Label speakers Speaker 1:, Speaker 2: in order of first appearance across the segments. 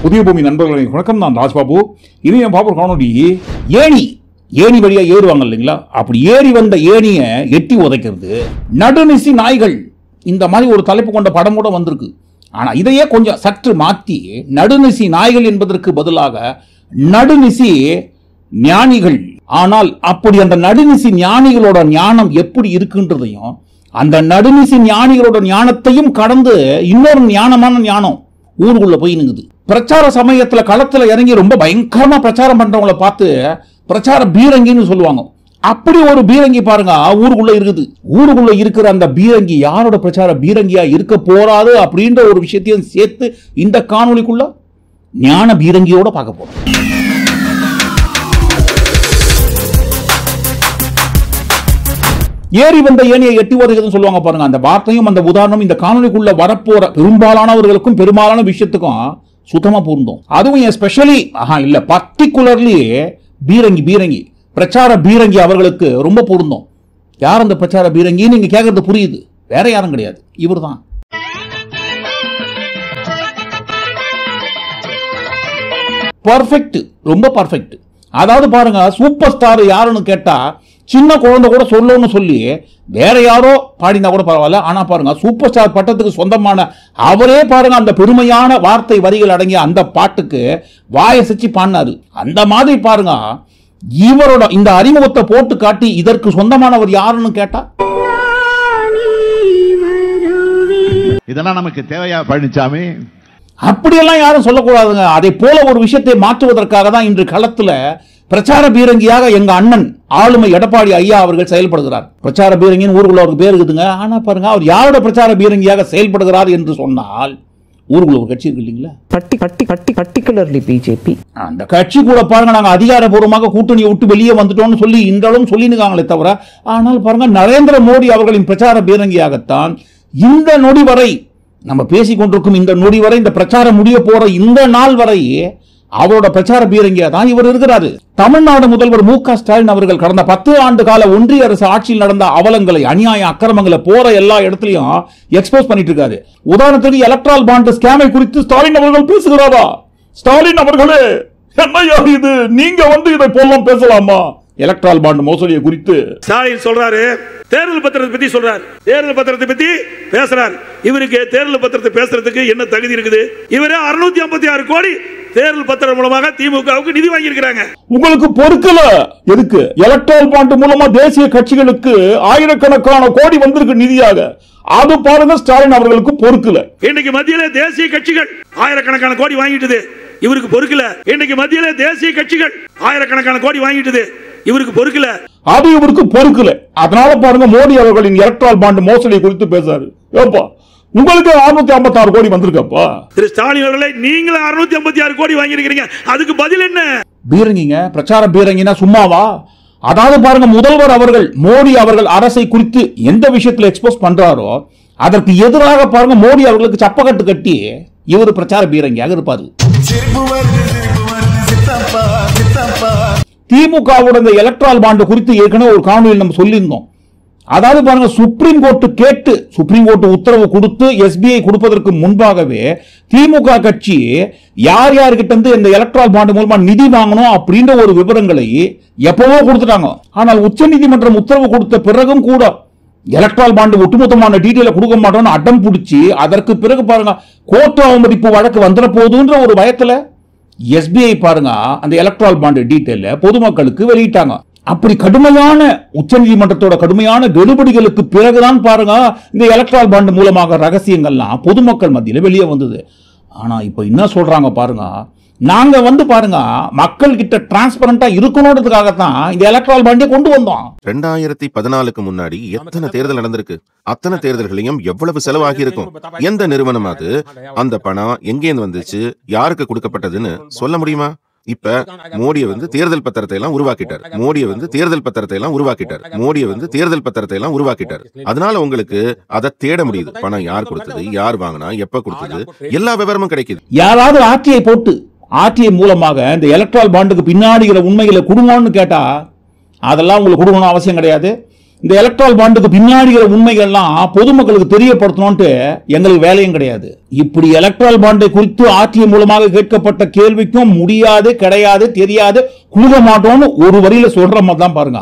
Speaker 1: புதிய பூமி நண்பர்களை வணக்கம். நான் ராஜ்பாபு. இது என் பாபு காணொலி. ஏணி வழியா ஏறுவாங்க இல்லைங்களா, அப்படி ஏறி வந்த ஏணியை எட்டி உதைக்கிறது நடுநிசி நாய்கள். இந்த மாதிரி ஒரு தலைப்பு கொண்ட படம் கூட வந்திருக்கு. ஆனா இதையே கொஞ்சம் சற்று மாற்றி நடுநிசி நாய்கள் என்பதற்கு பதிலாக நடுநிசி ஞானிகள். ஆனால் அப்படி அந்த நடுநிசி ஞானிகளோட ஞானம் எப்படி இருக்குன்றதையும், அந்த நடுநிசி ஞானிகளோட ஞானத்தையும் கடந்து இன்னொரு ஞானமான ஞானம் ஊருக்குள்ள போய் நிக்குது. பிரச்சார சமயத்துல களத்துல இறங்கி ரொம்ப பயங்கரமா பிரச்சாரம் பண்றவங்களை பார்த்து பிரச்சார பீரங்கின்னு சொல்லுவாங்க. அப்படி ஒரு பீரங்கி பாருங்க ஊருக்குள்ள இருக்குது. ஊருக்குள்ள இருக்கிற அந்த பீரங்கி யாரோட பிரச்சார பீரங்கியா இருக்க போறாது அப்படின்ற ஒரு விஷயத்தையும் சேர்த்து இந்த காணொளிக்குள்ள ஞான பீரங்கியோட பார்க்க போறோம். ஏறி வந்த ஏணியை எட்டி உதைக்கிறதுன்னு சொல்லுவாங்க பாருங்க. அந்த வார்த்தையும் அந்த உதாரணம் இந்த காணொளிக்குள்ள வரப்போற பெரும்பாலானவர்களுக்கும் பெரும்பாலான விஷயத்துக்கும் சுத்தமா பொருந்தும். அதுவும் எஸ்பெஷலி இல்ல பர்டிகுலர்லி பீரங்கி பிரச்சார பீரங்கி அவர்களுக்கு ரொம்ப பொருந்தும். யார் அந்த பிரச்சார பீரங்கி நீங்க கேட்கறது புரியுது, வேற யாரும் கிடையாது, இவர் தான். பர்ஃபெக்ட், ரொம்ப பர்ஃபெக்ட். அதாவது பாருங்க, சூப்பர் ஸ்டார் யாருன்னு கேட்டா சின்ன குழந்தை கூட சொல்லணும்னு சொல்லி வேற யாரோ பாடினா கூட பரவாயில்ல. ஆனா பாருங்க, சூப்பர் ஸ்டார் பட்டத்துக்கு சொந்தமான அவரே பாருங்க அந்த பெருமையான வார்த்தை வரிகள் அடங்கிய அந்த பாட்டுக்கு வாயசைச்சு பாடினாரு. அந்த மாதிரி பாருங்க இவரோட இந்த அறிமுகத்தை போட்டு காட்டி இதற்கு சொந்தமானவர் யாருன்னு கேட்டா
Speaker 2: இதெல்லாம் நமக்கு தேவையா பழனிசாமி?
Speaker 1: அப்படியெல்லாம் யாரும் சொல்லக்கூடாதுங்க. அதை போல ஒரு விஷயத்தை மாற்றுவதற்காக தான் இன்று களத்துல பிரச்சார பீரங்கியாக எங்க அண்ணன் ஆளுமை எடப்பாடி ஐயா அவர்கள் செயல்படுகிறார். பிரச்சார பீரங்கின்னு ஊருக்குள்ள அவருக்கு பேர் இருக்குதுங்க. ஆனா பாருங்க, அவர் யாரோட பிரச்சார பீரங்கியாக செயல்படுகிறார் என்று சொன்னால் ஊருக்குள்ள ஒரு கட்சி இருக்கு இல்லைங்களா,
Speaker 3: பர்டிகுலர்லி பிஜேபி.
Speaker 1: அந்த கட்சி கூட பாருங்க நாங்க அதிகாரப்பூர்வமாக கூட்டணியை விட்டு வெளியே வந்துட்டோம்னு சொல்லி இன்றளவும் சொல்லினுக்காங்களே தவிர, ஆனால் பாருங்க நரேந்திர மோடி அவர்களின் பிரச்சார பீரங்கியாகத்தான் இந்த நொடி வரை நம்ம பேசிக் கொண்டிருக்கும் இந்த நொடி வரை, இந்த பிரச்சாரம் முடிய போற இந்த நாள் வரை அவரோட பிரச்சார பீரங்கியா தான் இவர் இருக்கிறாரு. தமிழ்நாடு முதல்வர் மு.க. ஸ்டாலின் அவர்கள் கடந்த 10 ஆண்டு கால ஒன்றிய அரசு ஆட்சியில் நடந்த அவலங்களை, அநியாய அக்கிரமங்களை போற எல்லா இடத்துலயும் எக்ஸ்போஸ் பண்ணிட்டு இருக்காரு. உதாரணத்துக்கு எலக்ட்ரால் பாண்ட் ஸ்கேமை குறித்து ஸ்டாலின் அவர்கள் பேசுகிறாரா? ஸ்டாலின் அவர்களே, என்னையா இது, நீங்க இதை போலாம் பேசலாமா? எலக்ட்ரால் பாண்ட் மோசடியை குறித்து
Speaker 4: ஸ்டாலின் சொல்றாரு, தேர்தல் பத்திரத்தை பத்தி சொல்றாரு, தேர்தல் பத்திரத்தை பத்தி பேசுறாரு. இவருக்கு தேர்தல் பத்திரத்தை பேசுறதுக்கு என்ன தகுதி இருக்குது? இவரே 656 கோடி தேர்தல் பத்திரம் மூலமாக திமுகவுக்கு நிதி வாங்கி இருக்கிறாங்க.
Speaker 1: உங்களுக்கு பொறுக்கல? எதுக்கு? எலக்ட்ரால் பாண்ட் மூலமா தேசிய கட்சிகளுக்கு ஆயிரக்கணக்கான கோடி வந்திருக்கு நிதியாக. அது பாருங்க ஸ்டாலின் அவர்களுக்கு பொறுக்கல.
Speaker 4: இன்னைக்கு மத்தியில தேசிய கட்சிகள் ஆயிரக்கணக்கான கோடி வாங்கிட்டது, இவருக்கு பொறுக்கல. இன்னைக்கு மத்தியில தேசிய கட்சிகள் ஆயிரக்கணக்கான கோடி வாங்கிட்டது, இவருக்கு பொறுக்கல.
Speaker 1: அது இவருக்கு பொறுக்கல. அதனால பாருங்க மோடி அவர்களின் எலக்ட்ரால் பாண்ட் மோசடி குறித்து பேசாரு. ஏப்பா, உங்களுக்கு 656 கோடி வந்திருக்கப்பா.
Speaker 4: திரு ஸ்டாலின் அவர்களே, நீங்க 656 கோடி வாங்கி இருக்கிறீங்க, அதுக்கு பதில் என்ன?
Speaker 1: பீரங்கிங்க, பிரச்சார பீரங்கினா சும்மாவா? அதாவது பாருங்க, முதல்வர் அவர்கள் மோடி அவர்கள் அரசை குறித்து எந்த விஷயத்துல எக்ஸ்போஸ் பண்றாரோ அதற்கு எதிராக பாருங்க மோடி அவர்களுக்கு சப்பக்கட்டு கட்டி இவர் பிரச்சார பீரங்கியாக இருப்பாரு. திமுகவோட இந்த எலக்ட்ரால் பாண்ட் குறித்து ஏற்கனவே ஒரு காணொலியில் நம்ம சொல்லியிருந்தோம். அதாவது பாருங்க, சுப்ரீம் கோர்ட் உத்தரவு கொடுத்து எஸ்பிஐ கொடுப்பதற்கு முன்பாகவே திமுக கட்சி யார் யார்கிட்ட இருந்து இந்த எலக்ட்ரால் பாண்ட் மூலமா நிதி வாங்கணும் அப்படின்ற ஒரு விவரங்களை எப்பவோ கொடுத்துட்டாங்க. ஆனால் உச்ச நீதிமன்றம் உத்தரவு கொடுத்த பிறகும் கூட எலக்ட்ரால் பாண்ட் ஒட்டுமொத்தமான டீட்டெயில கொடுக்க மாட்டோம்னு அடம் பிடிச்சி அதற்கு பிறகு பாருங்க கோர்ட் அவமதிப்பு வழக்கு வந்துட போகுதுன்ற ஒரு பயத்துல எஸ்பிஐ பாருங்க அந்த எலக்ட்ரால் பாண்ட் டீட்டெயில பொதுமக்களுக்கு வெளியிட்டாங்க. அப்படி கடுமையான உச்சநீதிமன்றத்தோட கடுமையான கெடுபிடிகளுக்கு பிறகுதான் பாருங்க இந்த எலக்ட்ரால் பாண்ட் மூலமாக ரகசியங்கள்லாம் பொதுமக்கள் மத்தியில வெளியே வந்தது. ஆனா இப்ப என்ன சொல்றாங்க பாருங்க, நாங்க பாருங்க மக்கள் கிட்ட டிரான்ஸ்பரண்டா இருக்கணும்ன்றதுக்காகத்தான் இந்த எலக்ட்ரால் பாண்டை கொண்டு வந்தோம்.
Speaker 5: 2014க்கு முன்னாடி எத்தனை தேர்தல் நடந்திருக்கு, அத்தனை தேர்தல்களையும் எவ்வளவு செலவாகி இருக்கும், எந்த நிறுவனம் அது, அந்த பணம் எங்கேருந்து வந்துச்சு, யாருக்கு கொடுக்கப்பட்டதுன்னு சொல்ல முடியுமா? இப்ப மோடியை தேர்தல் பத்திரத்தை எல்லாம் உருவாக்கிட்டார். அதனால உங்களுக்கு அதை தேட முடியுது. பணம் யார் கொடுத்தது, யார் வாங்கினா, எப்ப கொடுத்தது, எல்லா விவரமும் கிடைக்குது.
Speaker 1: யாராவது ஆர்டிஐ மூலமாக இந்த எலக்ட்ரால் பாண்டுக்கு பின்னாடி உண்மைகளை கொடுங்கன்னு கேட்டா அதெல்லாம் உங்களுக்கு கொடுக்கணும் அவசியம் கிடையாது. இந்த எலக்ட்ரல் பாண்டுக்கு பின்னாடி உண்மைகள்லாம் பொதுமக்களுக்கு தெரியப்படுத்தணும்ட்டு எங்களுக்கு வேலையும் கிடையாது. இப்படி எலக்ட்ரல் பாண்டை குறித்து ஆர்டிஐ மூலமாக கேட்கப்பட்ட கேள்விக்கும் முடியாது, கிடையாது, தெரியாது, குழுக மாட்டோம்னு ஒரு வரியில சொல்ற மாதிரி தான் பாருங்க.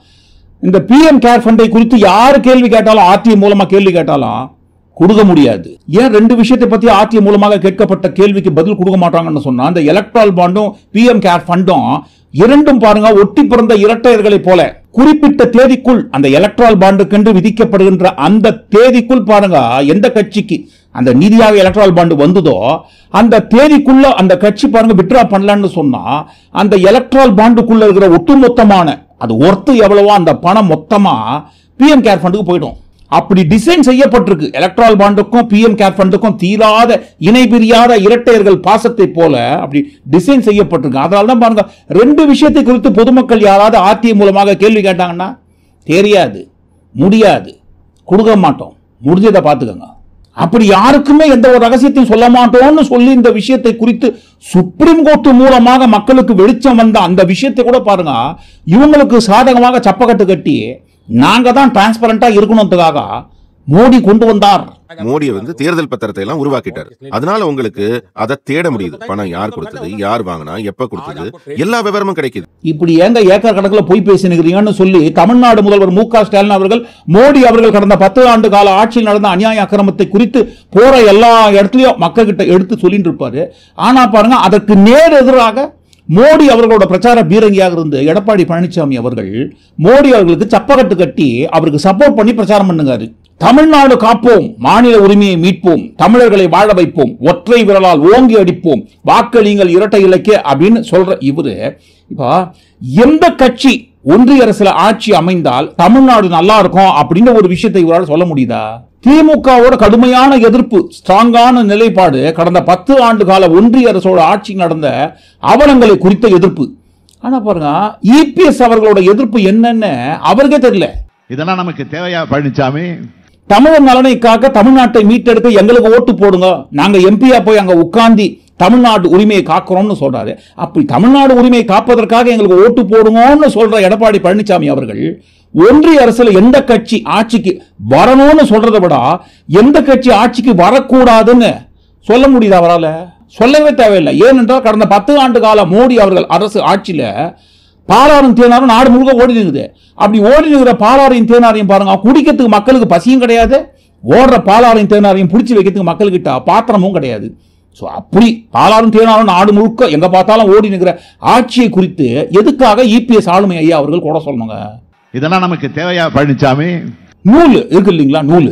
Speaker 1: இந்த பிஎம் கேர் ஃபண்டை குறித்து யாரு கேள்வி கேட்டாலும், ஆர்டிஐ மூலமா கேள்வி கேட்டாலும் கொடுக்க முடியாது. ஏன் ரெண்டு விஷயத்தை பத்தி ஆர்டிஐ மூலமாக கேட்கப்பட்ட கேள்விக்கு பதில் கொடுக்க மாட்டாங்கன்னு சொன்னா, இந்த எலக்ட்ரல் பாண்டும் பிஎம் கேர் ஃபண்டும் இரண்டும் பாருங்க ஒட்டி பிறந்த இரட்டையர்களை போல குறிப்பிட்ட தேதிக்குள் அந்த எலக்ட்ரல் பாண்டுக்கென்று விதிக்கப்படுகின்ற அந்த தேதிக்குள் பாருங்க எந்த கட்சிக்கு அந்த நிதியாக எலக்ட்ரல் பாண்டு வந்ததோ அந்த தேதிக்குள்ள அந்த கட்சி பாருங்க வித்ட்ரா பண்ணலாம்னு சொன்னா அந்த எலக்ட்ரல் பாண்டுக்குள்ள இருக்கிற ஒட்டுமொத்தமான அது ஒர்த்து எவ்வளவோ அந்த பணம் மொத்தமா பிஎம் கேர் ஃபண்டுக்கு போயிடும். அப்படி டிசைன் செய்யப்பட்டிருக்கு. எலக்ட்ரல் பாண்டுக்கும் பிஎம் கேர் ஃபண்டுக்கும் தீராத இணை பிரியாத இரட்டையர்கள் பாசத்தை போல அப்படி டிசைன் செய்யப்பட்டிருக்கு. அதனால தான் பாருங்க ரெண்டு விஷயத்தை குறித்து பொதுமக்கள் யாராவது ஆர்டிஐ மூலமாக கேள்வி கேட்டாங்கன்னா தெரியாது, முடியாது, கொடுக்க மாட்டோம், முடிஞ்சதை பார்த்துக்கோங்க. அப்படி யாருக்குமே எந்த ஒரு ரகசியத்தையும் சொல்ல மாட்டோம்னு சொல்லி இந்த விஷயத்தை குறித்து சுப்ரீம் கோர்ட் மூலமாக மக்களுக்கு வெளிச்சம் வந்த அந்த விஷயத்தை கூட பாருங்க இவங்களுக்கு சாதகமாக சப்பக்கட்டு கட்டி நாங்க தான் டிரான்ஸ்பரண்டா இருக்கணும்ன்றதுக்காக மோடி கொண்டு வந்தார்.
Speaker 5: மோடி தேர்தல் பத்திரத்தை எல்லாம் உருவாக்கிட்டார். அதனால உங்களுக்கு அதை தேட முடியுது. பணம் யார் கொடுத்தது, யார் வாங்கினா, எப்ப கொடுத்தது, எல்லா விவரமும் கிடைக்குது.
Speaker 1: இப்படி ஏங்க ஏக்கர் கணக்கில் போய் பேசினுக்கிறீங்கன்னு சொல்லி தமிழ்நாடு முதல்வர் மு.க. ஸ்டாலின் அவர்கள் மோடி அவர்கள் கடந்த 10 ஆண்டு கால ஆட்சியில் நடந்த அநியாய அக்கிரமத்தை குறித்து போற எல்லா இடத்துலயும் மக்கள் கிட்ட எடுத்து சொல்லிட்டு இருப்பாரு. ஆனா பாருங்க அதற்கு நேர் எதிராக மோடி அவர்களோட பிரச்சார பீரங்கியாக இருந்து எடப்பாடி பழனிசாமி அவர்கள் மோடி அவர்களுக்கு சப்பக்கட்டு கட்டி அவருக்கு சப்போர்ட் பண்ணி பிரச்சாரம் பண்ணுங்காரு. தமிழ்நாடு காப்போம், மாநில உரிமையை மீட்போம், தமிழர்களை வாழ வைப்போம், ஒற்றை விரலால் ஓங்கி அடிப்போம், வாக்களியுங்கள் இரட்டை இலக்கிய அப்படின்னு சொல்ற இவரு இப்ப எந்த கட்சி ஒன்றிய அரசுல ஆட்சி அமைந்தால் தமிழ்நாடு நல்லா இருக்கும் அப்படின்னு ஒரு விஷயத்தை இவரால் சொல்ல முடியுதா? திமுகவோட கடுமையான எதிர்ப்பு, ஸ்ட்ராங்கான நிலைப்பாடு, கடந்த 10 ஆண்டு கால ஒன்றிய அரசோட ஆட்சி நடந்த அவலங்களை குறித்த எதிர்ப்பு. ஆனா பாருங்க இபிஎஸ் அவர்களோட எதிர்ப்பு என்னன்னு அவருக்கே தெரியல.
Speaker 2: இதெல்லாம் நமக்கு தேவையா பழனிசாமி?
Speaker 1: தமிழர் நலனை காக்க, தமிழ்நாட்டை மீட்டெடுக்க எங்களுக்கு ஓட்டு போடுங்க, நாங்க எம்பியா போய் அங்க உட்கார்ந்து தமிழ்நாடு உரிமையை காக்கிறோம்னு சொல்றாரு. அப்படி தமிழ்நாடு உரிமையை காப்பதற்காக எங்களுக்கு ஓட்டு போடுங்கன்னு சொல்ற எடப்பாடி பழனிசாமி அவர்கள் ஒன்றிய அரசுல எந்த கட்சி ஆட்சிக்கு வரணும்னு சொல்றதை விட எந்த கட்சி ஆட்சிக்கு வரக்கூடாதுன்னு சொல்ல முடியுது அவரால்? சொல்லவே தேவையில்லை. ஏனென்றால் கடந்த 10 ஆண்டு கால மோடி அவர்கள் அரசு ஆட்சியில பாலாறும் தேனாரும் நாடு முழுக்க ஓடி நிற்குது. அப்படி ஓடி நிற்கிற பாலாறையும் தேனாரையும் பாருங்க, குடிக்கிறதுக்கு மக்களுக்கு பசியும் கிடையாது, ஓடுற பாலாறையும் தேனாரையும் பிடிச்சி வைக்கிறதுக்கு மக்கள்கிட்ட பாத்திரமும் கிடையாது. அப்படி பாலாறும் தேனாரும் நாடு முழுக்க எங்க பார்த்தாலும் ஓடி நிற்கிற ஆட்சியை குறித்து எதுக்காக இபிஎஸ் ஆளுமை ஐயா அவர்கள் கூட சொல்லணுங்க?
Speaker 2: இதெல்லாம் நமக்கு தேவையா பழனிசாமி?
Speaker 1: நூல் இருக்கு இல்லீங்களா, நூல்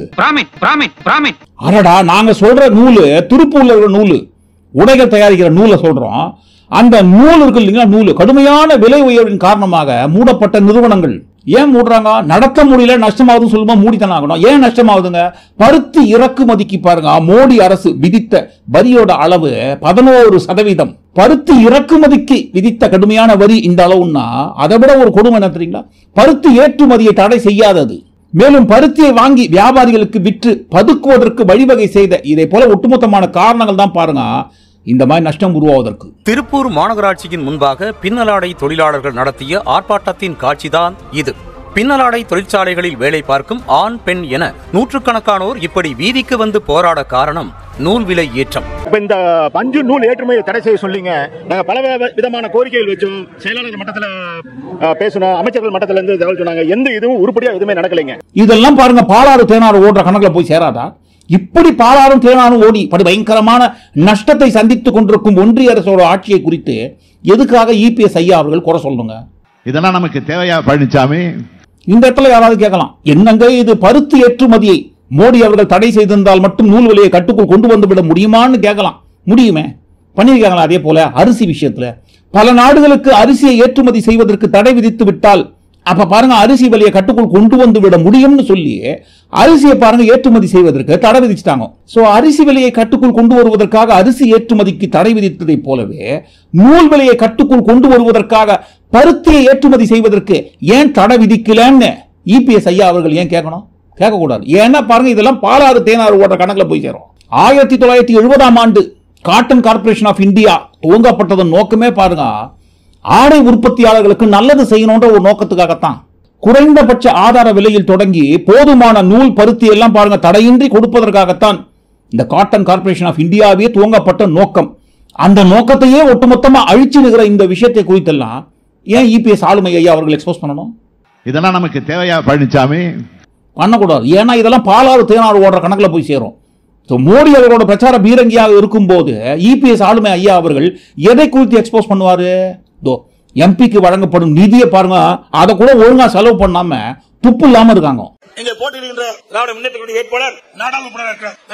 Speaker 1: அரடா நாங்க சொல்ற நூல் திருப்பூர்ல இருக்கிற நூல், உடைகள் தயாரிக்கிற நூலை சொல்றோம். அந்த நூல் இருக்கு இல்லீங்களா, நூல் கடுமையான விலை உயர்வின் காரணமாக மூடப்பட்ட நிறுவனங்கள். ஏன் மூடுறாங்க? நடத்த முடியல, நஷ்டமாகுதுன்னு சொல்லுமா மூடித்தான் ஆகணும். ஏன் நஷ்டமாகுதுங்க? பருத்தி இறக்குமதிக்கு பாருங்க மோடி அரசு விதித்த வரியோட அளவு 11%. பருத்தி இறக்குமதிக்கு விதித்த கடுமையான வரி இந்த அளவுன்னா அதை விட ஒரு கொடுமை என்ன தெரியுங்களா? பருத்தி ஏற்றுமதியை தடை செய்யாதது, மேலும் பருத்தியை வாங்கி வியாபாரிகளுக்கு விற்று பதுக்குவதற்கு வழிவகை செய்த இதை போல ஒட்டுமொத்தமான காரணங்கள் தான் பாருங்க இந்த மாதிரி நஷ்டம் உருவாவதற்கு.
Speaker 6: திருப்பூர் மாநகராட்சியின் முன்பாக பின்னலாடை தொழிலாளர்கள் நடத்திய ஆர்ப்பாட்டத்தின் காட்சிதான் இது. பின்னலாடை தொழிற்சாலைகளில் வேலை பார்க்கும் ஆண் பெண் என நூற்றுக்கணக்கானோர் இப்படி வீதிக்கு வந்து போராட காரணம் நூல் விலை ஏற்றம்.
Speaker 7: இந்த பஞ்சு நூல் ஏற்றுமதியை தடை செய்ய சொல்லிங்க நாங்க பல விதமான கோரிக்கைகள் வச்சோம். செயலாளர் மட்டத்தில் பேசணும், அமைச்சர்கள் மட்டத்தில் இருந்து தகவல் சொன்னாங்க. எந்த இதுவும் உருப்படியா எதுவுமே நடக்கலைங்க. இதெல்லாம்
Speaker 1: பாருங்க பாலாறு தேனாறு ஓடுற கணக்குல போய் சேராதா? இப்படி பாலாறும் தேனாரும் ஓடி படு பயங்கரமான நஷ்டத்தை சந்தித்துக் கொண்டிருக்கும் ஒன்றிய அரசோட ஆட்சியை குறித்து எதுக்காக இபிஎஸ் ஐயா அவர்கள் குறை சொல்லணுங்க?
Speaker 2: இதெல்லாம் நமக்கு தேவையா பழனிசாமி?
Speaker 1: இந்த இடத்துல யாராவது கேட்கலாம், என்னங்க இது பருத்தி ஏற்றுமதியை மோடி அவர்கள் தடை செய்திருந்தால் மட்டும் நூல் விலையை கட்டுக்குள் கொண்டு வந்து விட முடியுமான்னு கேட்கலாம். முடியுமே, பண்ணியிருக்காங்களா? அதே போல அரிசி விஷயத்துல பல நாடுகளுக்கு அரிசியை ஏற்றுமதி செய்வதற்கு தடை விதித்து விட்டால் அப்ப பாருங்க அரிசி விலையை கட்டுக்குள் கொண்டு வந்து விட முடியும்னு சொல்லி அரிசியை பாருங்க ஏற்றுமதி செய்வதற்கு தடை விதிச்சிட்டாங்க. சோ அரிசி விலையை கட்டுக்குள் கொண்டு வருவதற்காக அரிசி ஏற்றுமதிக்கு தடை விதித்ததை போலவே நூல் விலையை கட்டுக்குள் கொண்டு வருவதற்காக பருத்தியை ஏற்றுமதி செய்வதற்கு ஏன் தடை விதிக்கலன்னு இபிஎஸ் ஐயா அவர்கள் ஏன் கேட்கணும்? கேட்கக்கூடாது. ஏன்னா பாருங்க இதெல்லாம் பாலாறு தேனாறு ஓடுற கணக்குல போய் சேரும். 1970ஆம் ஆண்டு காட்டன் கார்பரேஷன் ஆஃப் இந்தியா துவங்கப்பட்டதன் நோக்கமே பாருங்க ஆடை உற்பத்தியாளர்களுக்கு நல்லது செய்யணும்ன்ற ஒரு நோக்கத்துக்காகத்தான். குறைந்தபட்ச ஆதார விலையில் தொடங்கி போதுமான நூல் பருத்தி எல்லாம் பாருங்க தடையின்றி கொடுப்பதற்காகத்தான் இந்த காட்டன் கார்ப்பரேஷன் ஆஃப் இந்தியாவே துவங்கப்பட்ட நோக்கம். அந்த நோக்கத்தையே ஒட்டுமொத்தமா அழிச்சு நிற்கிற இந்த விஷயத்தை குறித்தெல்லாம் ஏன் இபிஎஸ் ஆளுமை ஐயா அவர்கள் எக்ஸ்போஸ் பண்ணணும்?
Speaker 2: இதெல்லாம் நமக்கு தேவையா பழனிசாமி?
Speaker 1: பண்ணக்கூடாது. ஏன்னா இதெல்லாம் பாலாறு தேனாறு ஓடுற கணக்கில் போய் சேரும். மோடி அவர்களோட பிரச்சார பீரங்கியாக இருக்கும் போது இபிஎஸ் ஆளுமை ஐயா அவர்கள் எதை குறித்து எக்ஸ்போஸ் பண்ணுவாரு? எம்பிக்கு வழங்கப்படும் நிதியை பாருங்க, அதை கூட ஒழுங்கா செலவு பண்ணாம துப்பு இல்லாம இருக்காங்க.
Speaker 4: இங்க போட்டியிடுகின்ற திராவிட முன்னேற்ற கழக வேட்பாளர் நாடாளுமன்ற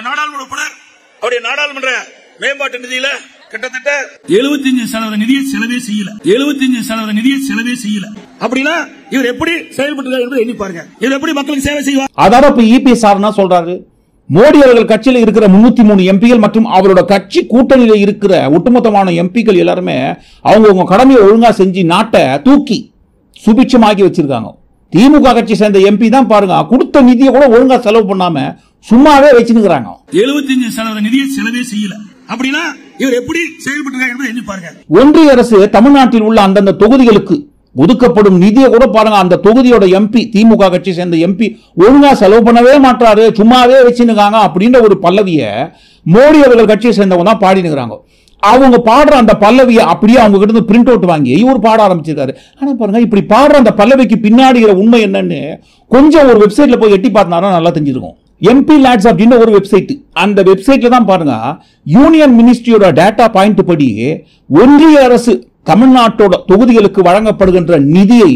Speaker 4: அவருடைய நாடாளுமன்ற மேம்பாட்டு நிதியில கிட்டத்தட்ட 75% நிதியை செலவே செய்யல. 75% நிதியை செலவே செய்யல. அப்படின்னா இவர் எப்படி செயல்பட்டு என்பதை எண்ணி பாருங்க. இவர் எப்படி மக்களுக்கு சேவை செய்வார்?
Speaker 1: அதாவது இப்ப இபிஎஸ் சார் சொல்றாரு, மோடி அவர்கள் கட்சியில் இருக்கிற 303 எம்பிகள் மற்றும் அவரோட கட்சி கூட்டணியில் இருக்கிற ஒட்டுமொத்தமான எம்பிக்கள் எல்லாருமே அவங்க கடமையை ஒழுங்கா செஞ்சு நாட்டை தூக்கி சுபிட்சமாக்கி வச்சிருக்காங்க. திமுக கட்சி சேர்ந்த எம்பி தான் பாருங்க கொடுத்த நிதியை கூட ஒழுங்கா செலவு பண்ணாம சும்மாவே வச்சுக்கிறாங்க.
Speaker 4: 75% நிதியை செலவே செய்யல. அப்படின்னா இவர் எப்படி செயல்பட்டு என்பதை எண்ணி பாருங்க.
Speaker 1: ஒன்றிய அரசு தமிழ்நாட்டில் உள்ள அந்தந்த தொகுதிகளுக்கு ஒதுக்கப்படும் நிதியை கூட பாருங்க அந்த தொகுதியோட எம்பி திமுக கட்சி சேர்ந்த எம்பி ஒழுங்கா செலவு பண்ணவே மாட்டாரு, சும்மாவே வச்சுருக்காங்க அப்படின்ற ஒரு பல்லவிய மோடி அவர்கள் கட்சியை சேர்ந்தவங்க தான் பாடினுக்கிறாங்க. அவங்க பாடுற அந்த பல்லவியை அப்படியே அவங்க கிட்ட பிரிண்ட் அவுட் வாங்கி இவர் பாட ஆரம்பிச்சிருக்காரு. ஆனா பாருங்க இப்படி பாடுற அந்த பல்லவிக்கு பின்னாடி உண்மை என்னன்னு கொஞ்சம் ஒரு வெப்சைட்ல போய் எட்டி பார்த்தா நல்லா தெரிஞ்சிருக்கும். எம்பி லேட்ஸ் அப்படின்னு ஒரு வெப்சைட், அந்த வெப்சைட்ல தான் பாருங்க யூனியன் மினிஸ்ட்ரியோட டேட்டா பாயிண்ட் படி ஒன்றிய அரசு தமிழ்நாட்டோட தொகுதிகளுக்கு வழங்கப்படுகின்ற நிதியை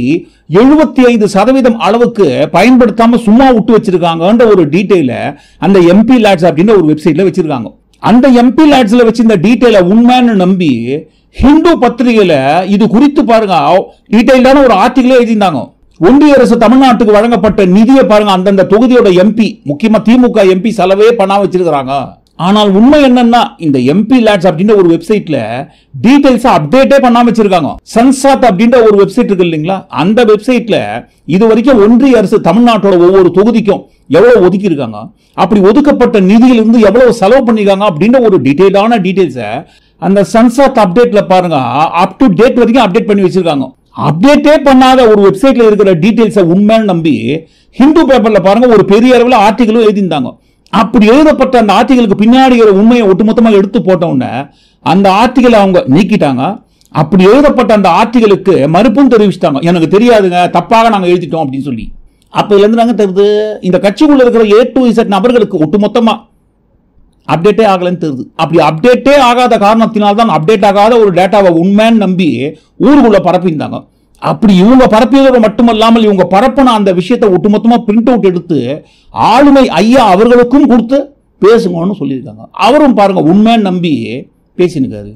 Speaker 1: 75% அளவுக்கு பயன்படுத்தாம சும்மா விட்டு வச்சிருக்காங்க ஒரு டீடைல அந்த எம்பி லேட்ஸ் அப்படின்னு ஒரு வெப்சைட்ல வச்சிருக்காங்க. அந்த எம்பி லேட்ஸ்ல வச்சு இந்த டீடைல உண்மைன்னு நம்பி ஹிந்து பத்திரிகையில இது குறித்து பாருங்க டீடைலான ஒரு ஆர்டிகிளே எழுதியிருந்தாங்க. ஒன்றிய அரசு தமிழ்நாட்டுக்கு வழங்கப்பட்ட நிதியை பாருங்க அந்தந்த தொகுதியோட எம்பி முக்கியமா திமுக எம்பி செலவே பண்ணா வச்சிருக்காங்க. ஆனால் உண்மை என்னன்னா இந்த எம்பி லேட்ஸ் அப்படின்ற ஒரு வெப்சைட்ல டீடைல்ஸ் அப்டேட்டே பண்ணாம வச்சிருக்காங்க. சன்சாத் அப்படின்ற ஒரு வெப்சைட் இருக்கு இல்லைங்களா, அந்த வெப்சைட்ல இது வரைக்கும் ஒன்றிய அரசு தமிழ்நாட்டோட ஒவ்வொரு தொகுதிக்கும் எவ்வளவு ஒதுக்கி இருக்காங்க, அப்படி ஒதுக்கப்பட்ட நிதியிலிருந்து எவ்வளவு செலவு பண்ணிருக்காங்க அப்படின்ற ஒரு டீடைலான டீடைல்ஸை அந்த சன்சாத் அப்டேட்ல பாருங்க அப் டு டேட் வரைக்கும் அப்டேட் பண்ணி வச்சிருக்காங்க. அப்டேட்டே பண்ணாத ஒரு வெப்சைட்ல இருக்கிற டீடைல்ஸை உண்மைன்னு நம்பி ஹிந்து பேப்பர்ல பாருங்க ஒரு பெரிய அளவில் ஆர்டிகளும் எழுதியிருந்தாங்க. அப்படி எழுதப்பட்ட அந்த ஆர்டிகளுக்கு பின்னாடி உண்மையை ஒட்டுமொத்தமாக எடுத்து போட்ட உடனே அந்த ஆர்டிகளை அவங்க நீக்கிட்டாங்க. அப்படி எழுதப்பட்ட அந்த ஆர்டிகளுக்கு மறுப்பும் தெரிவிச்சிட்டாங்க, எனக்கு தெரியாதுங்க தப்பாக நாங்கள் எழுதிட்டோம் அப்படின்னு சொல்லி. அப்ப இருந்து நாங்க தெரியுது இந்த கட்சிக்குள்ள இருக்கிற A to Z நபர்களுக்கு ஒட்டுமொத்தமா அப்டேட்டே ஆகலன்னு தெரியுது. அப்படி அப்டேட்டே ஆகாத காரணத்தினால்தான் அப்டேட் ஆகாத ஒரு டேட்டாவை உண்மைன்னு நம்பி ஊருக்குள்ள பரப்பியிருந்தாங்க. அப்படி இவங்க பரப்பியதோடு மட்டுமல்லாமல் இவங்க பரப்பின அந்த விஷயத்தை ஒட்டுமொத்தமா பிரிண்ட் அவுட் எடுத்து ஆளுமை ஐயா அவர்களுக்கும் கொடுத்து பேசுங்கன்னு சொல்லியிருக்காங்க. அவரும் பாருங்க உண்மைன்னு நம்பி பேசினுக்காரு.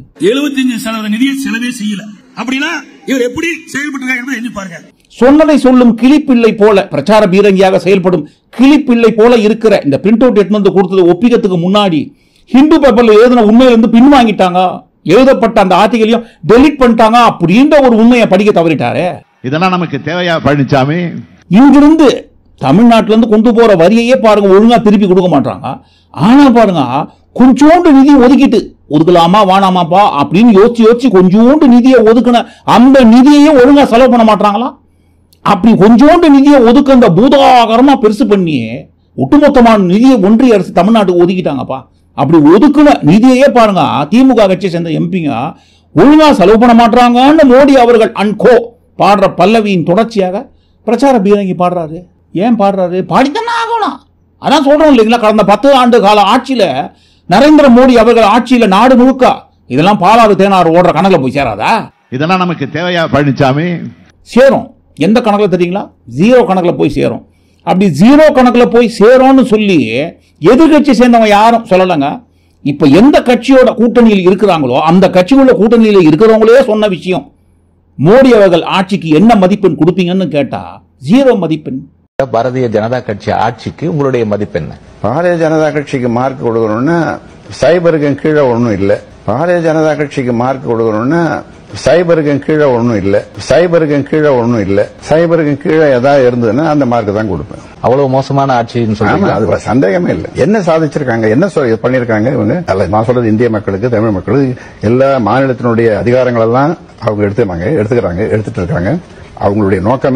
Speaker 4: 75% நிதியை செலவே செய்யல. அப்படின்னா இவர் எப்படி செயல்பட்டு என்பதை எண்ணி பாருங்க.
Speaker 1: சொன்னதை சொல்லும் கிளிப்பிள்ளை போல பிரச்சார பீரங்கியாக செயல்படும் கிளிப்பிள்ளை போல இருக்கிற இந்த பிரிண்ட் அவுட் எடுத்து வந்து கொடுத்தது ஒப்பிக்கிறதுக்கு முன்னாடி ஹிந்து பேப்பர்ல எழுதின உண்மையிலிருந்து பின்வாங்கிட்டாங்க, எழுதப்பட்ட அந்த ஆர்டிகளையும் டெலிட் பண்ணிட்டாங்க அப்படின்ற ஒரு உண்மையை படிக்க தவறிட்டாரு.
Speaker 2: இதெல்லாம் நமக்கு தேவையா பழனிசாமி?
Speaker 1: இங்கிருந்து தமிழ்நாட்டில இருந்து கொண்டு போற வரியையே பாருங்க ஒழுங்கா திருப்பி கொடுக்க மாட்டாங்க. ஆனா பாருங்க கொஞ்சோண்டு நிதி ஒதுக்கிட்டு ஒதுக்கலாமா வேணாமாப்பா அப்படின்னு யோசிச்சு கொஞ்சோண்டு நிதியை ஒதுக்கின அந்த நிதியையும் ஒழுங்கா செலவு பண்ண மாட்டாங்களா? அப்படி கொஞ்சோண்டு நிதியை ஒதுக்க அந்த பூதாகரமா பெருசு பண்ணி ஒட்டுமொத்தமான நிதியை ஒன்றிய அரசு தமிழ்நாட்டுக்கு ஒதுக்கிட்டாங்கப்பா. அப்படி ஒதுக்குன நிதியையே பாருங்க திமுக கட்சியை சேர்ந்த எம்பிங்க ஒழுங்கா செலவு பண்ண மாட்டாங்கன்னு மோடி அவர்கள் அன்கோ பாடுற பல்லவியின் தொடர்ச்சியாக பிரச்சார பீரங்கி பாடுறாரு. ஏன் பாடுறாரு? பாடித்தானே ஆகணும். அதான் சொல்றோம் இல்லைங்களா, கடந்த 10 ஆண்டு கால ஆட்சியில நரேந்திர மோடி அவர்கள் ஆட்சியில நாடு முழுக்க இதெல்லாம் பாலாறு தேனாறு ஓடுற கணக்குல போய் சேராதா?
Speaker 2: இதெல்லாம் நமக்கு தேவையா பழனிசாமி?
Speaker 1: சேரும். எந்த கணக்குல தெரியுங்களா? 0 கணக்குல போய் சேரும். அப்படி 0 கணக்குல போய் சேரும்னு சொல்லி எதிர்கட்சி சேர்ந்தவங்க யாரும் சொல்லலங்க. இப்ப எந்த கட்சியோட கூட்டணியில் இருக்கிறாங்களோ அந்த கட்சியுள்ள கூட்டணியில் இருக்கிறவங்களே சொன்ன விஷயம், மோடி அவர்கள் ஆட்சிக்கு என்ன மதிப்பெண் கொடுப்பீங்கன்னு கேட்டா 0 மதிப்பெண்.
Speaker 8: பாரதிய ஜனதா கட்சி ஆட்சிக்கு உங்களுடைய மதிப்பெண்?
Speaker 9: பாரதிய ஜனதா கட்சிக்கு மார்க் கொடுக்கணும்னா சைபருக்கு கீழே ஒன்றும் இல்லை. பாரதிய ஜனதா கட்சிக்கு மார்க் கொடுக்கணும்னா சைபருக்கு கீழே ஒன்றும் இல்லை. சைபருக்கு கீழே ஒன்றும் இல்லை. சைபருக்கு கீழே ஏதாவது இருந்ததுன்னா அந்த மார்க் தான் கொடுப்பேன்.
Speaker 8: அவ்வளவு மோசமான ஆட்சின்னு சொல்லுவாங்க.
Speaker 9: அது சந்தேகமே இல்லை. என்ன சாதிச்சிருக்காங்க, என்ன பண்ணிருக்காங்க இவங்க? நான் சொல்றது இந்திய மக்களுக்கு, தமிழ் மக்களுக்கு, எல்லா மாநிலத்தினுடைய அதிகாரங்கள் எல்லாம் அவங்க எடுத்துக்கிறாங்க, எடுத்துட்டு இருக்காங்க. அவங்களுடைய நோக்கமே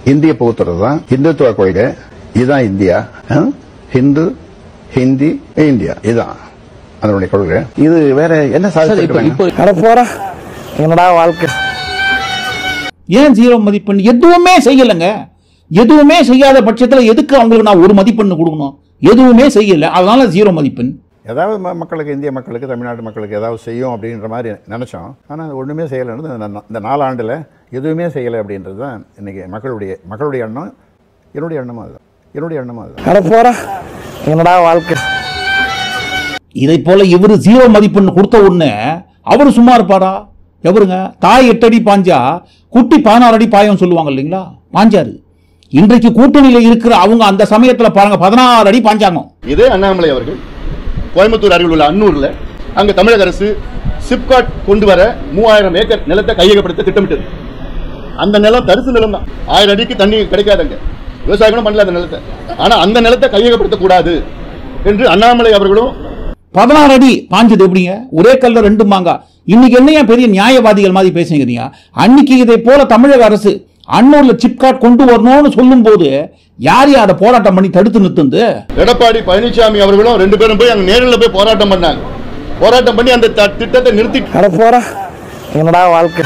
Speaker 9: இந்திய புகுத்துறது தான் இந்துத்துவ கொள்கை. இதுதான் இந்தியா. ஹிந்து, ஹிந்தி, இந்தியா, இதுதான் அதனுடைய கொள்கை. இது வேற என்ன சாதிச்சு
Speaker 3: என்னடா வாழ்க்கை?
Speaker 1: ஏன் 0 மதிப்பெண்? எதுவுமே செய்யலைங்க. எதுவுமே செய்யாத பட்சத்தில் எதுக்கு அவங்களுக்கு நான் 1 மதிப்பெண் கொடுக்கணும்? எதுவுமே செய்யல, அதனால 0 மதிப்பெண்.
Speaker 9: ஏதாவது மக்களுக்கு, இந்திய மக்களுக்கு, தமிழ்நாட்டு மக்களுக்கு ஏதாவது செய்யும் அப்படின்ற மாதிரி நினைச்சோம். ஆனால் அது ஒன்றுமே செய்யலைன்னு இந்த 4 ஆண்டில் எதுவுமே செய்யலை அப்படின்றது தான் இன்னைக்கு மக்களுடைய எண்ணம். என்னுடைய எண்ணமும் அதுதான்.
Speaker 3: என்னடா வாழ்க்கை?
Speaker 1: இதை போல இவரு 0 மதிப்பெண் கொடுத்த உடனே அவரு சும்மா இருப்பாரா? எவருங்க? தாய் 8 அடி பாஞ்சா குட்டி 16 அடி பாயம் சொல்லுவாங்க இல்லைங்களா? பாஞ்சாரு. இன்றைக்கு கூட்டணியில இருக்கிற அவங்க அந்த சமயத்துல பாருங்க 16 அடி பாஞ்சாங்க.
Speaker 7: இதே அண்ணாமலை அவர்கள் கோயம்புத்தூர் அருகில் உள்ள அன்னூர்ல அங்க தமிழக அரசு சிப்காட் கொண்டு வர 3000 ஏக்கர் நிலத்தை கையகப்படுத்த திட்டமிட்டது. அந்த நிலம் தரிசு நிலம் தான். 1000 அடிக்கு தண்ணி கிடைக்காதங்க, விவசாயம் பண்ணல அந்த நிலத்தை. ஆனா அந்த நிலத்தை கையகப்படுத்த கூடாது என்று அண்ணாமலை அவர்களும்
Speaker 1: 16 அடி பாஞ்சது எப்படிங்க? ஒரே கல்ல 2 மாங்கா. இன்னைக்கு என்னையா பெரிய நியாயவாதிகள் மாதிரி பேசுறீங்க? அன்னைக்கு இதை போல தமிழக அரசு அன்னூர்ல சிப்காட் கொண்டு வரணும்னு சொல்லும் போது யார் அதை போராட்டம் பண்ணி தடுத்து நிறுத்துது?
Speaker 7: எடப்பாடி பழனிசாமி அவர்களும் 2 பேரும் போய் அங்க நேரில் போய் போராட்டம் பண்ணாங்க. போராட்டம் பண்ணி அந்த திட்டத்தை நிறுத்தி
Speaker 3: என்னடா வாழ்க்கை?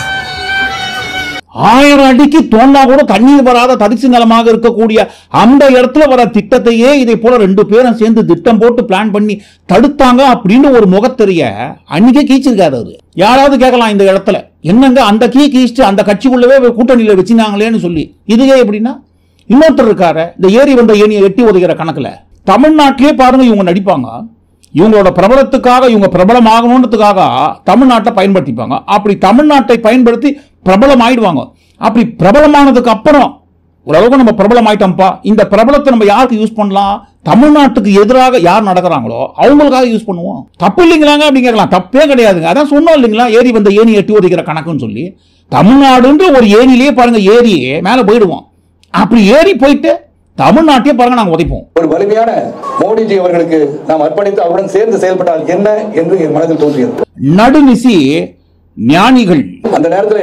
Speaker 1: 1000 அடிக்கு தோண்டா கூட தண்ணீர் வராத தரிசு நிலமாக இருக்கக்கூடிய அந்த இடத்துல வர திட்டத்தையே இதை போல 2 பேரும் சேர்ந்து திட்டம் போட்டு பிளான் பண்ணி தடுத்தாங்க அப்படின்னு ஒரு முகத்தெரிய அன்னைக்கே கீச்சிருக்காரு அவரு. யாராவது கேட்கலாம் இந்த இடத்துல என்னங்க அந்த கீச்சிட்டு அந்த கட்சிக்குள்ளவே கூட்டணியில வச்சிருந்தாங்களேன்னு சொல்லி. இதுவே எப்படின்னா இன்னொருத்தர் இருக்காரு, இந்த ஏரி வந்த ஏனியை எட்டி உதைக்கிற கணக்குல தமிழ்நாட்டிலே பாருங்க இவங்க நடிப்பாங்க. இவங்களோட பிரபலத்துக்காக, இவங்க பிரபலம் ஆகணுன்றதுக்காக தமிழ்நாட்டை பயன்படுத்திப்பாங்க. அப்படி தமிழ்நாட்டை பயன்படுத்தி பிரபலம் ஆயிடுவாங்க. அப்படி பிரபலமானதுக்கு அப்புறம் ஓரளவுக்கு நம்ம பிரபலம் ஆயிட்டோம்ப்பா, இந்த பிரபலத்தை நம்ம யாருக்கு யூஸ் பண்ணலாம்? தமிழ்நாட்டுக்கு எதிராக யார் நடக்கிறாங்களோ அவங்களுக்காக யூஸ் பண்ணுவோம். தப்பு இல்லைங்களாங்க அப்படிங்கிறலாம், தப்பே கிடையாதுங்க. அதான் சொன்னோம் இல்லைங்களா, ஏரி வந்த ஏனி எட்டி உதைக்கிற கணக்குன்னு சொல்லி. தமிழ்நாடுன்ற ஒரு ஏரியிலேயே பாருங்க ஏரியே மேல போயிடுவோம். அப்படி ஏறி போயிட்டு தமிழ்நாட்டையே பாருங்க நாங்க உதைப்போம்.
Speaker 10: ஒரு வலிமையான மோடிஜி அவர்களுக்கு நாம் அர்ப்பணித்து அவருடன் சேர்ந்து செயல்பட்டால் என்ன என்று என் மனதில் தோன்றியது.
Speaker 1: நடுநிசி ஞானிகள்
Speaker 10: அந்த நேரத்தில்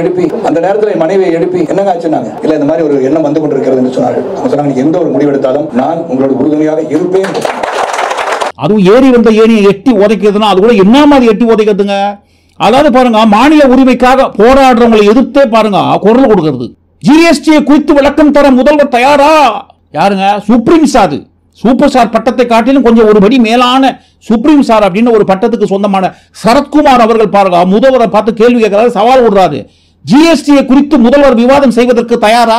Speaker 10: மனைவியை எழுப்பி என்னங்க ஆச்சுன்னாங்க. இல்ல இந்த மாதிரி ஒரு எண்ணம் வந்து கொண்டிருக்கிறது என்று சொன்னார்கள். அவங்க சொன்னாங்க எந்த ஒரு முடிவெடுத்தாலும் நான் உங்களோட உறுதுணையாக இருப்பேன்.
Speaker 1: அதுவும் ஏறி வந்த ஏனியை எட்டி உதைக்கிறதுனா அது கூட என்ன மாதிரி எட்டி உதைக்கிறதுங்க? அதாவது பாருங்க மாநில உரிமைக்காக போராடுறவங்களை எதிர்த்தே பாருங்க குரல் கொடுக்கிறது. ஜிஎஸ்டியை குறித்து விளக்கம் தர முதல்வர் தயாரா? யாருங்க? Supreme sir. சூப்பர் ஸ்டார் பட்டத்தை காட்டிலும் கொஞ்சம் ஒரு படி மேலான சுப்ரீம் ஸ்டார் அப்படின்னு ஒரு பட்டத்துக்கு சொந்தமான சரத்குமார் அவர்கள் பாருங்க முதல்வரை பார்த்து கேள்வி கேட்கிறாரு, சவால் விடுறாரு. ஜிஎஸ்டியை குறித்து முதல்வர் விவாதம் செய்வதற்கு தயாரா?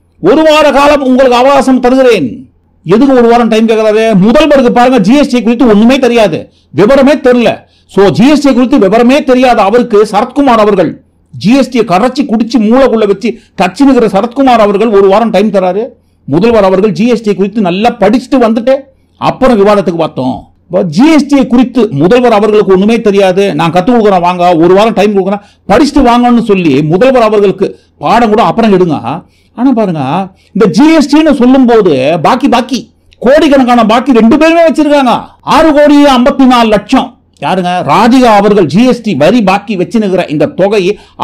Speaker 1: 1 வார காலம் உங்களுக்கு அவகாசம் தருகிறேன். எதுக்கு 1 வாரம் டைம் கேட்கிறாரு? முதல்வருக்கு பாருங்க ஜிஎஸ்டி குறித்து ஒண்ணுமே தெரியாது, விவரமே தெரியல. சோ ஜிஎஸ்டி குறித்து விவரமே தெரியாத அவருக்கு சரத்குமார் அவர்கள் ஜிஎஸ்டியை கரைச்சி குடிச்சு மூளைக்குள்ள வச்சு தச்சுனுகிற சரத்குமார் அவர்கள் 1 வாரம் டைம் தராரு. முதல்வர் அவர்கள் ஜிஎஸ்டி குறித்து நல்லா படிச்சுட்டு வந்துட்டு அப்புறம் விவாதத்துக்கு பார்த்தோம். ஜிஎஸ்டி குறித்து முதல்வர் அவர்களுக்கு ஒண்ணுமே தெரியாது, நான் கத்து கொடுக்குறேன் வாங்க, 1 வாரம் டைம் கொடுக்குறேன் படிச்சுட்டு வாங்கன்னு சொல்லி முதல்வர் அவர்களுக்கு பாடம் கூட அப்புறம் எடுங்க. ஆனா பாருங்க இந்த ஜிஎஸ்டின்னு சொல்லும் போது பாக்கி கோடிக்கணக்கான பாக்கி 2 பேருமே வச்சிருக்காங்க. 6,54,00,000. யாருங்க? ராதிகா அவர்கள் ஜிஎஸ்டி வரி பாக்கி வச்சுனுகிற இந்த தொகை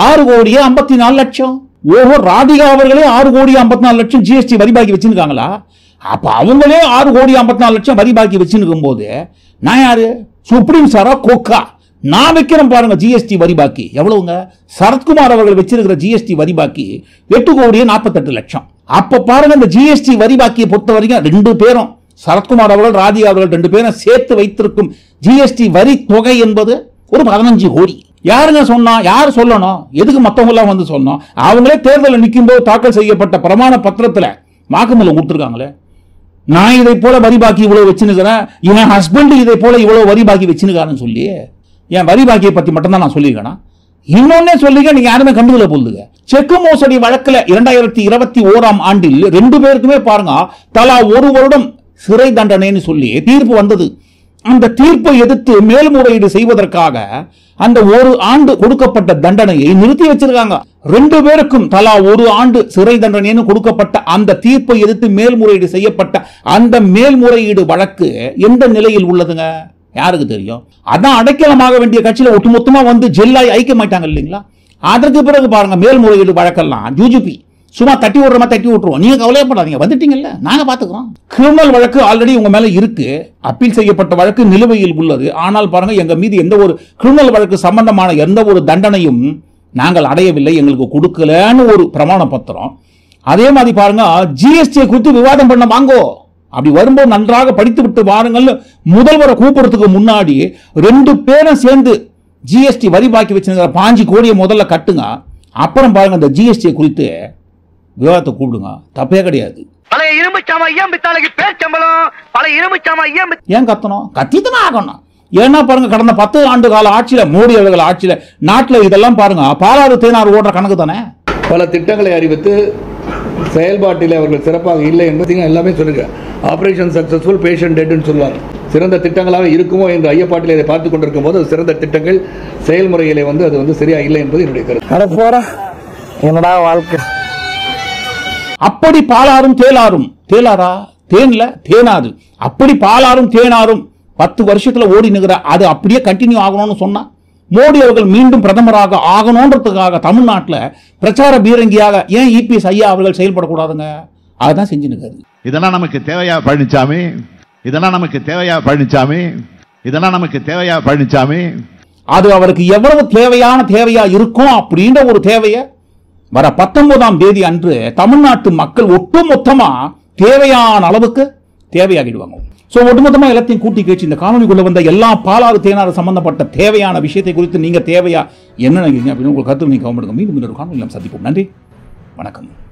Speaker 1: 6,54,00,000. ஓஹோ, ராதிகா அவர்களே 6,54,00,000 ஜிஎஸ்டி வரி பாக்கி வச்சிருக்காங்களா? அப்ப அவங்களே 6,54,00,000 வரி பாக்கி வச்சுருக்கும் போது நான் யாரு? சுப்ரீம் சாரா கோக்கா? நான் வைக்கிறேன் பாருங்க ஜிஎஸ்டி வரி பாக்கி எவ்வளவுங்க? சரத்குமார் அவர்கள் வச்சிருக்கிற ஜிஎஸ்டி வரி பாக்கி 8,48,00,000. அப்ப பாருங்க இந்த ஜிஎஸ்டி வரி பாக்கியை பொறுத்த வரைக்கும் 2 பேரும் சரத்குமார் அவர்கள் ராதிகா அவர்கள் 2 பேரும் சேர்த்து வைத்திருக்கும் ஜிஎஸ்டி வரி தொகை என்பது ஒரு 15 கோடி. யாருங்க சொன்னா? யார் சொல்லணும்? எதுக்கு மத்தவங்க எல்லாம் வந்து சொன்னோம்? அவங்களே தேர்தலில் நிற்கும் போது தாக்கல் செய்யப்பட்ட பிரமாண பத்திரத்துல வாக்குமூலம் கொடுத்திருக்காங்களே, நான் இதை போல வரி பாக்கி இவ்வளவு வச்சுனுக்கிறேன், என் ஹஸ்பண்ட் இதை போல இவ்வளவு வரி பாக்கி வச்சுனுக்காருன்னு சொல்லி என் வரி பாக்கியை பத்தி மட்டும் தான் நான் சொல்லியிருக்கேன். இன்னொன்னே சொல்லிக்க நீங்க யாருமே கண்டுகல போகுதுங்க. செக்கு மோசடி வழக்குல 2021ஆம் ஆண்டில் 2 பேருக்குமே பாருங்க தலா 1 வருடம் சிறை தண்டனைன்னு சொல்லி தீர்ப்பு வந்தது. அந்த தீர்ப்பை எதிர்த்து மேல்முறையீடு செய்வதற்காக அந்த 1 ஆண்டு கொடுக்கப்பட்ட தண்டனையை நிறுத்தி வச்சிருக்காங்க. 2 பேருக்கும் தலா 1 ஆண்டு சிறை தண்டனைன்னு கொடுக்கப்பட்ட அந்த தீர்ப்பை எதிர்த்து மேல்முறையீடு செய்யப்பட்ட அந்த மேல்முறையீடு வழக்கு எந்த நிலையில் உள்ளதுங்க? யாருக்கு தெரியும்? அதான் அடைக்கலமாக வேண்டிய கட்சியில ஒட்டுமொத்தமா வந்து ஜெல்லாய் ஐக்கிய மாட்டாங்க இல்லைங்களா? அதற்கு பிறகு பாருங்க மேல்முறையீடு வழக்கெல்லாம் யூஜிபி சும்மா தட்டி விடுறமா தட்டி விட்டுருவோம். நீங்க கவலையப்படாதீங்க, வந்துட்டீங்கல்ல, நாங்க பாத்துக்கிறோம். கிரிமினல் வழக்கு ஆல்ரெடி உங்க மேல இருக்கு, அப்பீல் செய்யப்பட்ட வழக்கு நிலுவையில் உள்ளது. ஆனால் பாருங்க, எங்க மீது எந்த ஒரு கிரிமினல் வழக்கு சம்பந்தமான எந்த ஒரு தண்டனையும் நாங்கள் அடையவில்லை, எங்களுக்கு கொடுக்கலன்னு ஒரு பிரமாண பத்திரம். அதே மாதிரி பாருங்க, ஜிஎஸ்டியை குறித்து விவாதம் பண்ண வாங்கோ, அப்படி வரும்போது நன்றாக படித்து விட்டு வாருங்கள். முதல்வரை கூப்பிடுறதுக்கு முன்னாடி 2 பேரும் சேர்ந்து ஜிஎஸ்டி வரி பாக்கி வச்சிருக்கிற 5 கோடியை முதல்ல கட்டுங்க. அப்புறம் பாருங்க, இந்த ஜிஎஸ்டியை குறித்து விவாதத்தை கூப்பிடுங்க, தப்பே கிடையாது. ஏன் கத்தணும்? கத்திதான் ஆகணும். ஏன்னா பாருங்க, கடந்த 10 ஆண்டு கால ஆட்சியில, மோடி அவர்கள் ஆட்சியில நாட்டில் இதெல்லாம் பாருங்க, பாலாறு தேனாறு ஓடுற கணக்கு தானே.
Speaker 10: பல திட்டங்களை அறிவித்து செயல்பாட்டில் அவர்கள் சிறப்பாக இல்லை என்பதை எல்லாமே சொல்லுங்க. ஆபரேஷன் சக்சஸ்ஃபுல், பேஷண்ட் டெட்னு சொல்லுவாங்க. சிறந்த திட்டங்களாக இருக்குமோ என்று ஐயப்பாட்டில் இதை பார்த்து கொண்டிருக்கும் போது சிறந்த திட்டங்கள் செயல்முறையிலே அது சரியா இல்லை என்பது என்னுடைய கருத்து.
Speaker 3: என்னடா வாழ்க்கை.
Speaker 1: அப்படி பாலாரும் தேலாரும், தேலாரா தேன்ல தேனாது, அப்படி பாலாரும் தேனாரும் 10 வருஷத்துல ஓடி நிற்கிற அது அப்படியே கண்டினியூ ஆகணும்னு சொன்னா, மோடி அவர்கள் மீண்டும் பிரதமராக ஆகணும்ன்றதுக்காக தமிழ்நாட்டில் பிரச்சார பீரங்கியாக ஏன் இபிஎஸ் ஐயா அவர்கள் செயல்படக்கூடாதுங்க? அதுதான் செஞ்சு நிற்காரு.
Speaker 2: இதெல்லாம் நமக்கு தேவையா பழனிசாமி? இதெல்லாம் நமக்கு தேவையா பழனிசாமி? இதெல்லாம் நமக்கு தேவையா பழனிசாமி?
Speaker 1: அது அவருக்கு எவ்வளவு தேவையா இருக்கும் அப்படின்ற ஒரு தேவையை வர 19ஆம் தேதி அன்று தமிழ்நாட்டு மக்கள் ஒட்டுமொத்தமா தேவையான அளவுக்கு தேவையாகிடுவாங்க. சோ ஒட்டுமொத்தமா எல்லாத்தையும் கூட்டி கேட்டு இந்த காணொலிக்குள்ள வந்த எல்லா பாலாறு தேனாறு சம்பந்தப்பட்ட தேவையான விஷயத்தை குறித்து நீங்க தேவையா என்ன நினைக்கிறீங்க அப்படின்னு உங்க கருத்து நீங்க கவனிடுங்க. மீண்டும் இன்னொரு காணொலியில் சந்திப்போம். நன்றி, வணக்கம்.